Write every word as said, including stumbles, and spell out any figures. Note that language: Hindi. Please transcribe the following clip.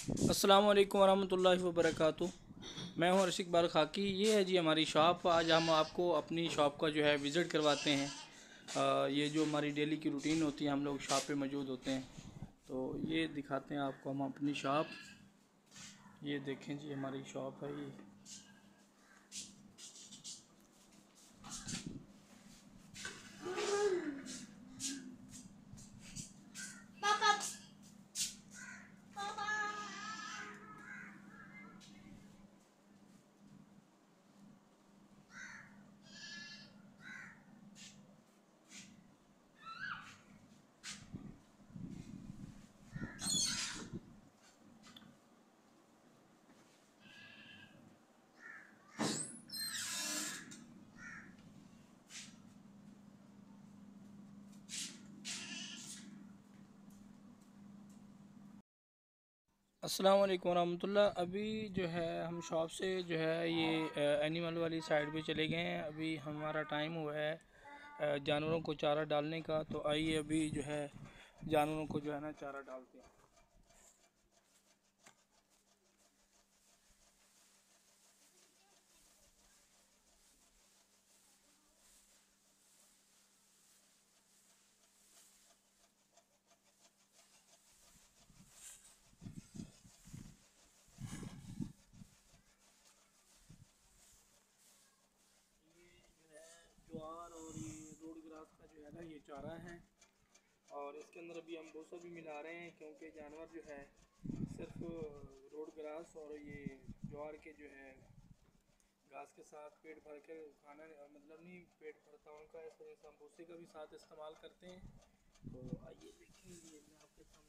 अस्सलाम वालेकुम वरहमतुल्लाहि वबरकातुह। मैं हूं अर्शिक बाल खाकी। ये है जी हमारी शॉप। आज हम आपको अपनी शॉप का जो है विज़िट करवाते हैं। आ, ये जो हमारी डेली की रूटीन होती है, हम लोग शॉप पे मौजूद होते हैं, तो ये दिखाते हैं आपको हम अपनी शॉप। ये देखें जी हमारी शॉप है ये। अस्सलाम वालेकुम रहमतुल्लाह। अभी जो है हम शॉप से जो है ये एनिमल वाली साइड पे चले गए हैं। अभी हमारा टाइम हुआ है अ, जानवरों को चारा डालने का। तो आइए अभी जो है जानवरों को जो है ना चारा डालते हैं। ज्वार और ये रोड ग्रास का जो है ना ये चारा है। और इसके अंदर अभी हम भूसा भी मिला रहे हैं, क्योंकि जानवर जो है सिर्फ रोड ग्रास और ये ज्वार के जो है घास के साथ पेट भर कर खाना मतलब नहीं पेट भरता उनका, इस वजह से हम भूसे का भी साथ इस्तेमाल करते हैं। तो आइए देखेंगे, मैं आपके सामने